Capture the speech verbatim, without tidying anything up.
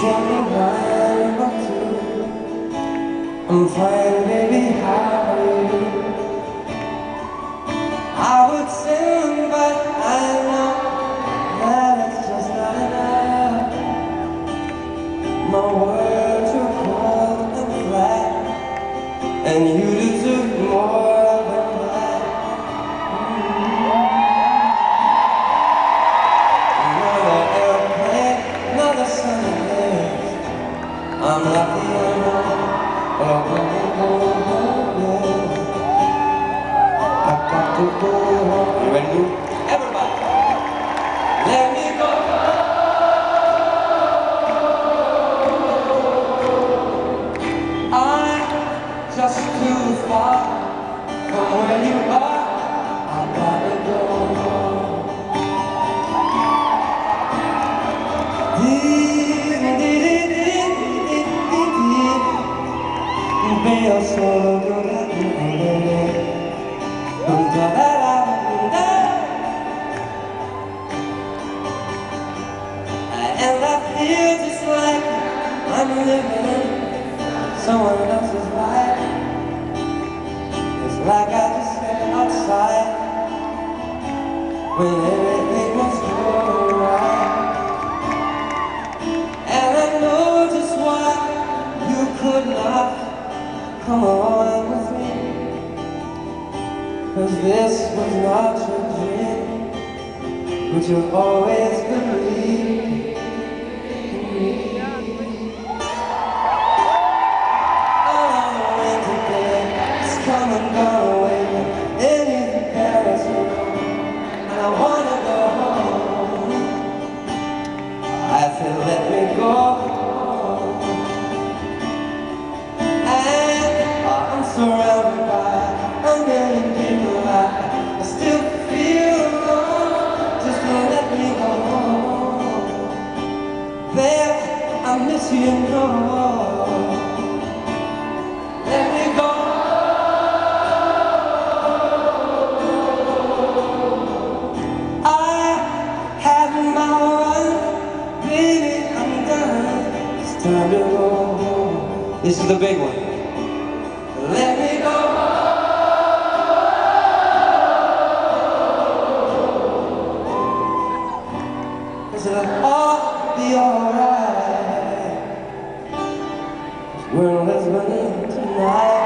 tell me why I'm up to. I'm fine, baby, how are you? I would sing, but I know that it's just not enough. My words are cold and flat, and you deserve more than that. Mm-hmm. Another airplane, another sunny day. I'm lucky I know. Oh, oh, oh, oh, yeah. I got to go home. You ready to do? Everybody, let me go. I'm just too far from where you are. I gotta go home. Dee, dee, dee, dee, dee, dee, dee. Veo solo dormire junto a la banda. And I feel just like I'm living someone else's life. It's like I just stepped outside when everything was going right. And I know just why you could not come on with me, 'cause this was not your dream, but you always believed in me. All on the wind today, it's come and gone away, anything Paris room, and I wanna go home. I said let me go home, and I'm surrounded by a million people. I, I still feel alone. Just don't let me go home. Babe, I miss you, no. Let me go. I had my run, baby, I'm done. It's time to go home. This is the big one. Let me go. It'll all be alright, 'cause we're living tonight.